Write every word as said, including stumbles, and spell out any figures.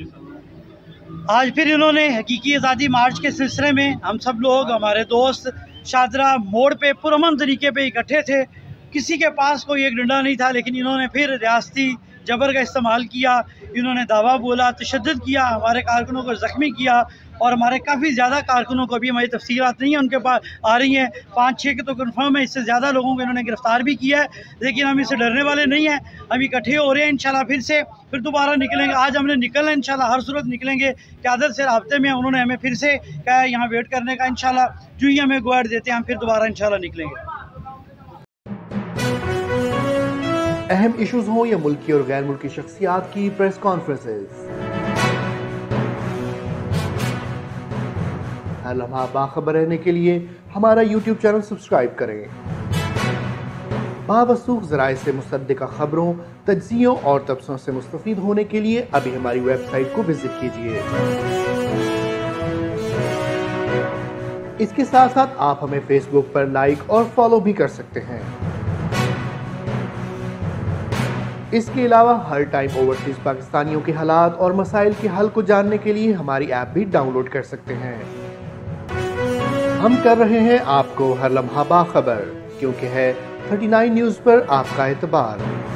आज फिर इन्होंने हकीकी आज़ादी मार्च के सिलसिले में हम सब लोग, हमारे दोस्त शादरा मोड़ पे पुरअमन तरीके पे इकट्ठे थे। किसी के पास कोई एक डंडा नहीं था, लेकिन इन्होंने फिर रियासती जबर का इस्तेमाल किया। इन्होंने दावा बोला, तशद्दुद किया, हमारे कारकुनों को ज़ख्मी किया और हमारे काफ़ी ज़्यादा कारकुनों को, भी हमारी तफसीलात नहीं है उनके पास आ रही हैं, पाँच छः के तो कन्फर्म है, इससे ज़्यादा लोगों को इन्होंने गिरफ़्तार भी किया है। लेकिन हम इससे डरने वाले नहीं हैं, हम इकट्ठे हो रहे हैं इंशाल्लाह। फिर से फिर दोबारा निकलेंगे। आज हमने निकलना है इंशाल्लाह, हर सूरत निकलेंगे। क़यादत से राब्ते में उन्होंने हमें फिर से कहा है यहाँ वेट करने का। इंशाल्लाह जो ही हमें गो अहेड देते हैं हम फिर दोबारा इंशाल्लाह निकलेंगे। अहम इश्यूज हों या मुल्की और गैर मुल्की शख्सियात की प्रेस कॉन्फ्रेंसेस, हर लम्हा बाखबर रहने के लिए हमारा यूट्यूब चैनल सब्सक्राइब करें। बावसूख ज़राए से मुसद्दिक़ा खबरों, तज्ज़ियों और तबसरों से मुस्तफ़ीद होने के लिए अभी हमारी वेबसाइट को विजिट कीजिए। इसके साथ साथ आप हमें फेसबुक पर लाइक और फॉलो भी कर सकते हैं। इसके अलावा हर टाइम ओवरसीज पाकिस्तानियों के हालात और मसाइल के हल को जानने के लिए हमारी ऐप भी डाउनलोड कर सकते हैं। हम कर रहे हैं आपको हर लम्हा बाखबर, क्योंकि है थर्टी नाइन न्यूज़ पर आपका एतबार।